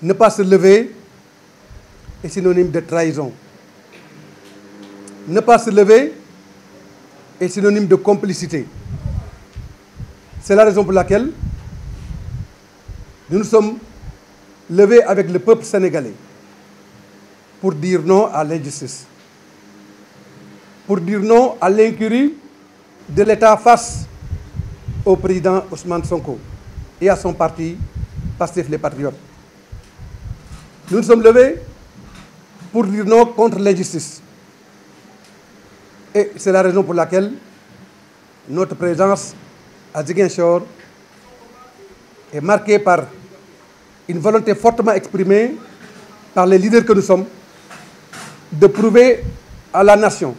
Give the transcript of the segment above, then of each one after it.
Ne pas se lever est synonyme de trahison. Ne pas se lever est synonyme de complicité. C'est la raison pour laquelle nous nous sommes levés avec le peuple sénégalais pour dire non à l'injustice, pour dire non à l'incurie de l'État face au président Ousmane Sonko et à son parti Pastef les Patriotes. Nous nous sommes levés pour dire non contre l'injustice. Et c'est la raison pour laquelle notre présence à Ziguinchor est marquée par une volonté fortement exprimée par les leaders que nous sommes de prouver à la nation,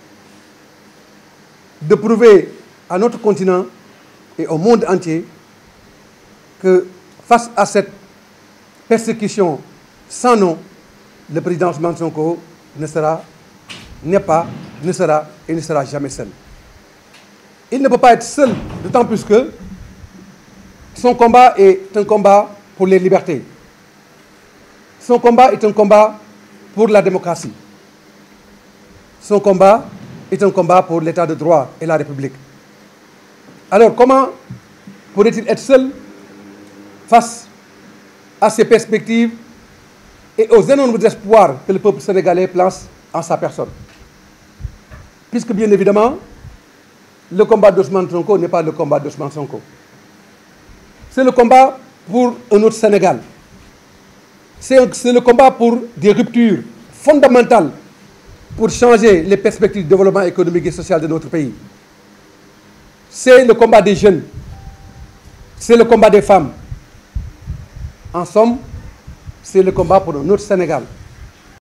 de prouver à notre continent et au monde entier que face à cette persécution sans nom, le président Ousmane Sonko n'est pas, ne sera et ne sera jamais seul. Il ne peut pas être seul, d'autant plus que son combat est un combat pour les libertés. Son combat est un combat pour la démocratie. Son combat est un combat pour l'état de droit et la République. Alors comment pourrait-il être seul face à ces perspectives et aux énormes espoirs que le peuple sénégalais place en sa personne? Puisque bien évidemment, le combat d'Ousmane Sonko n'est pas le combat d'Ousmane Sonko. C'est le combat pour un autre Sénégal. C'est le combat pour des ruptures fondamentales pour changer les perspectives de développement économique et social de notre pays. C'est le combat des jeunes. C'est le combat des femmes. En somme, c'est le combat pour un autre Sénégal.